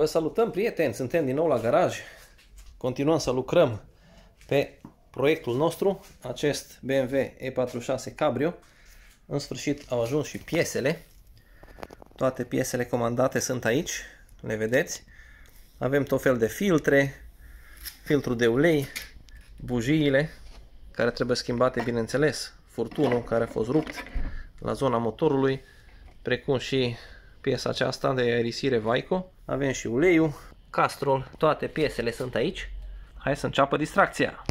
Vă salutăm, prieteni! Suntem din nou la garaj. Continuăm să lucrăm pe proiectul nostru, acest BMW E46 Cabrio. În sfârșit au ajuns și piesele. Toate piesele comandate sunt aici, le vedeți. Avem tot fel de filtre, filtrul de ulei, bujiile care trebuie schimbate, bineînțeles, furtunul care a fost rupt la zona motorului, precum și piesa aceasta de aerisire Vaiko. Avem și uleiul, castrol, toate piesele sunt aici. Hai să înceapă distracția!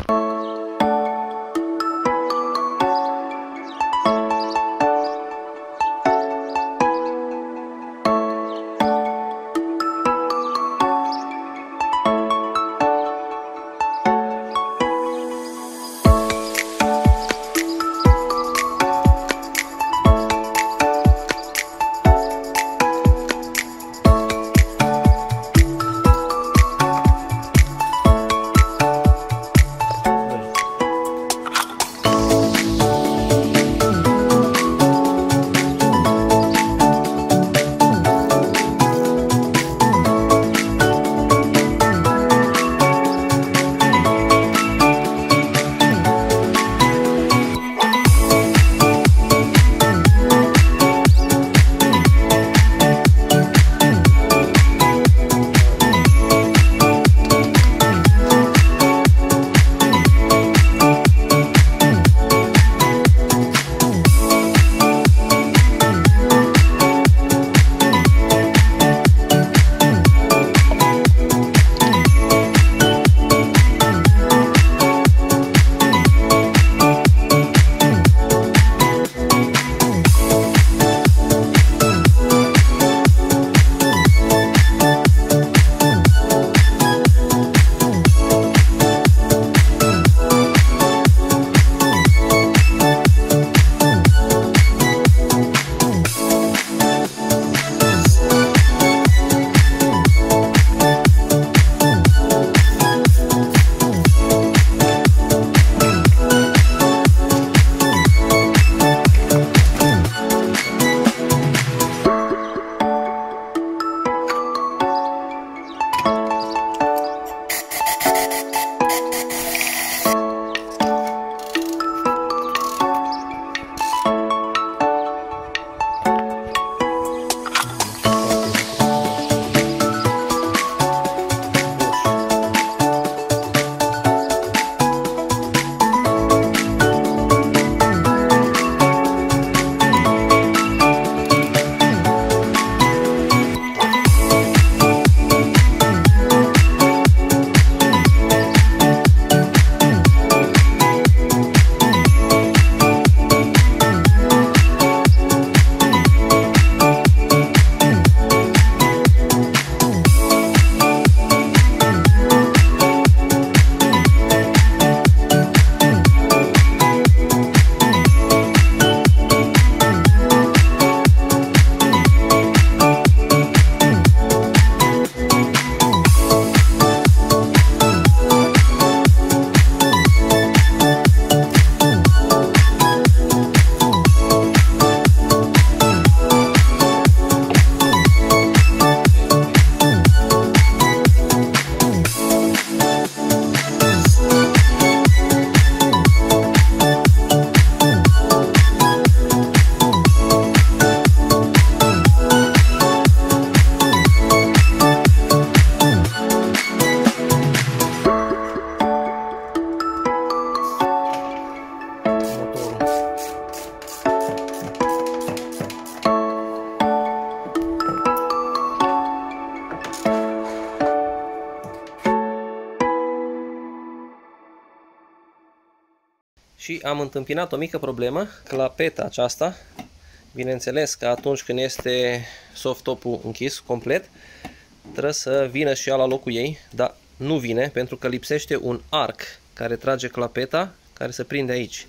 Și am întâmpinat o mică problemă, clapeta aceasta, bineînțeles că atunci când este soft-top-ul închis complet, trebuie să vină și ea la locul ei, dar nu vine pentru că lipsește un arc care trage clapeta, care se prinde aici,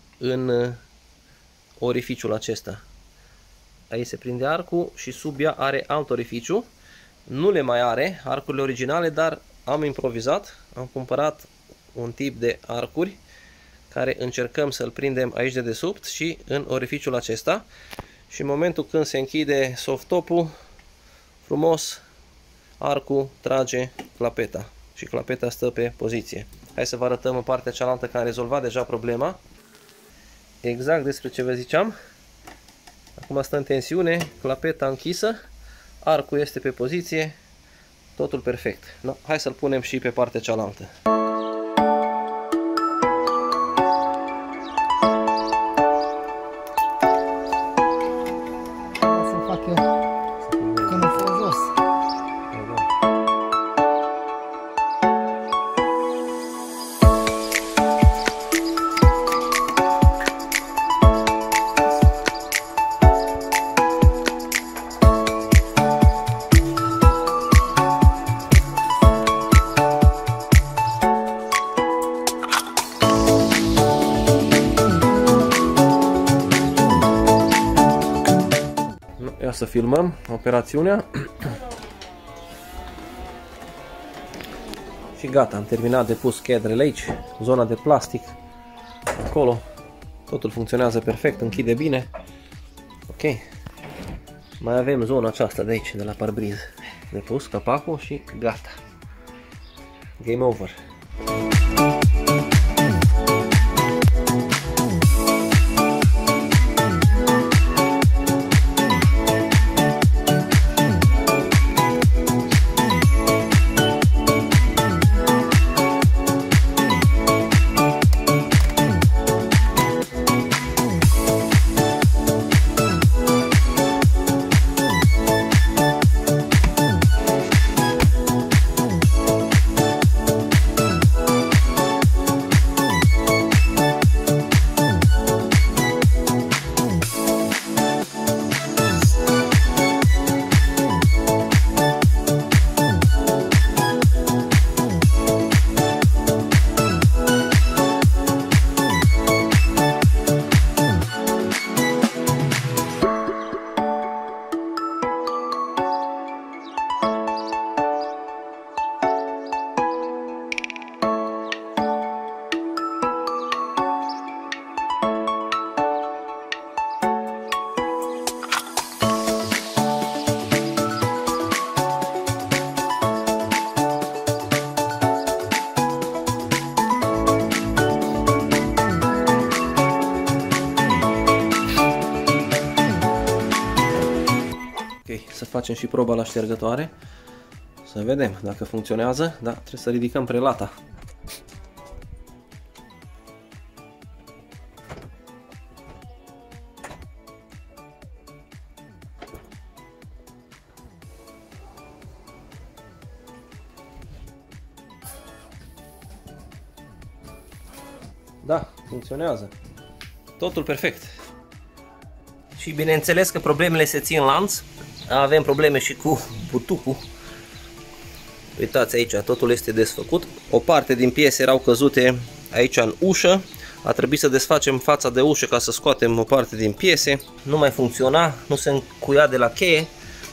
în orificiul acesta. Aici se prinde arcul și sub ea are alt orificiu, nu le mai are arcurile originale, dar am improvizat, am cumpărat un tip de arcuri care încercăm să-l prindem aici de desubt și în orificiul acesta. Și în momentul când se închide soft-top-ul, frumos arcul trage clapeta și clapeta stă pe poziție. Hai să vă arătăm în partea cealaltă că am rezolvat deja problema. Exact despre ce vă ziceam. Acum stă în tensiune, clapeta închisă, arcul este pe poziție, totul perfect. No, hai să-l punem și pe partea cealaltă. Să fac eu când mă fac jos. Ia să filmăm operațiunea. Și gata, am terminat de pus cadrele aici, zona de plastic acolo. Totul funcționează perfect, închide bine. Ok. Mai avem zona aceasta de aici, de la parbriz, de pus capacul și gata. Game over. Să facem și proba la ștergătoare, să vedem dacă funcționează. Da, trebuie să ridicăm prelata. Da, funcționează. Totul perfect. Și bineînțeles că problemele se țin lanț. Avem probleme și cu butucul. Uitați aici, totul este desfăcut. O parte din piese erau căzute aici în ușă. A trebuit să desfacem fața de ușă ca să scoatem o parte din piese. Nu mai funcționa, nu se încuia de la cheie.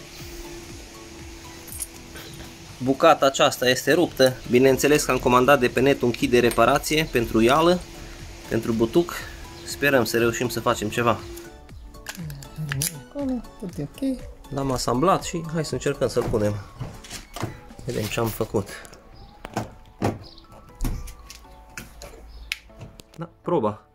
Bucata aceasta este ruptă. Bineînțeles că am comandat de pe net un kit de reparație pentru ială, pentru butuc. Sperăm să reușim să facem ceva. Ok. L-am asamblat și hai să încercăm să-l punem. Vedem ce am făcut. Da, proba.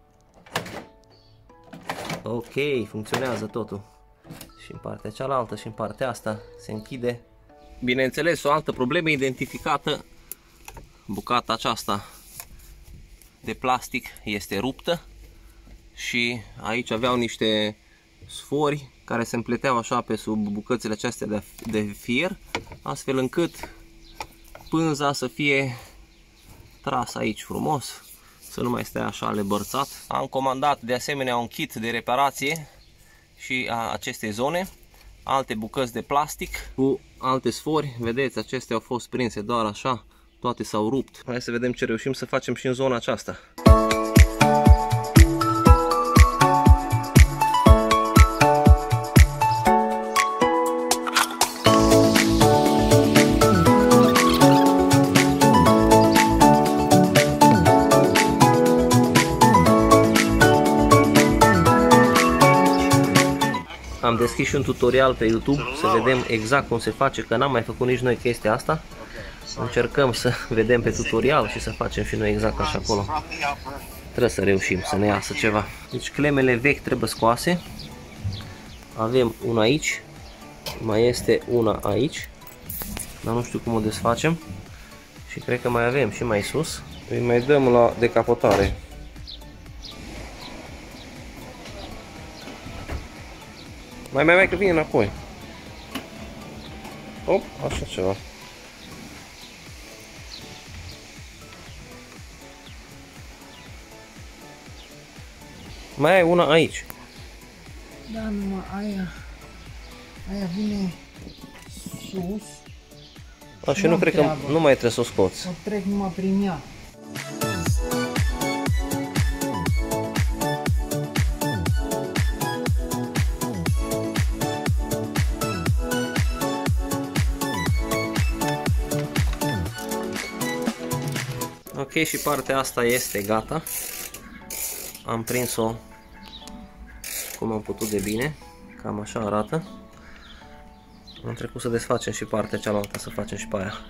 Ok, funcționează totul. Și în partea cealaltă și în partea asta se închide. Bineînțeles, o altă problemă identificată. Bucata aceasta de plastic este ruptă și aici aveau niște sfori care se împleteau așa pe sub bucățile acestea de fier, astfel încât pânza să fie trasă aici frumos, să nu mai stea așa lebărțat. Am comandat de asemenea un kit de reparație și a acestei zone, alte bucăți de plastic cu alte sfori. Vedeți, acestea au fost prinse doar așa, toate s-au rupt. Hai să vedem ce reușim să facem și în zona aceasta. Am deschis și un tutorial pe YouTube să vedem exact cum se face, că n-am mai făcut nici noi chestia asta. Încercăm să vedem pe tutorial și să facem și noi exact așa acolo. Trebuie să reușim să ne iasă ceva. Deci clemele vechi trebuie scoase. Avem una aici, mai este una aici, dar nu știu cum o desfacem. Și cred că mai avem și mai sus. Îi mai dăm la decapotare. Mai că vine înapoi. Op, așa ceva. Mai ai una aici. Da, numai aia vine sus. Și nu cred că nu mai trebuie să o scoți. O trec numai prin ea. Ok, și partea asta este gata. Am prins-o cum am putut de bine. Cam așa arată. Am trecut să desfacem și partea cealaltă, să facem și pe aia.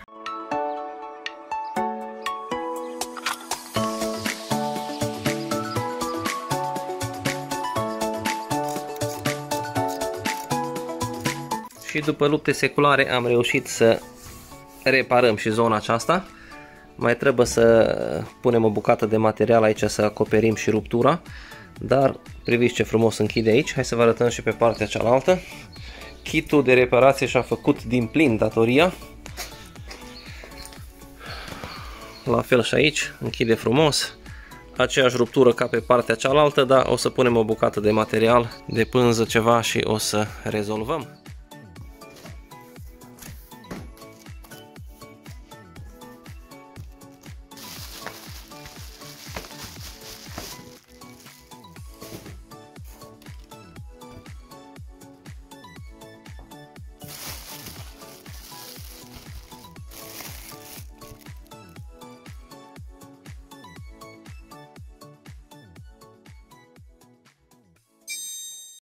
Și după lupte seculare am reușit să reparăm și zona aceasta. Mai trebuie să punem o bucată de material aici să acoperim și ruptura. Dar priviți ce frumos închide aici. Hai să vă arătăm și pe partea cealaltă. Kitul de reparație și-a făcut din plin datoria. La fel și aici, închide frumos. Aceeași ruptură ca pe partea cealaltă, dar o să punem o bucată de material, de pânză, ceva și o să rezolvăm.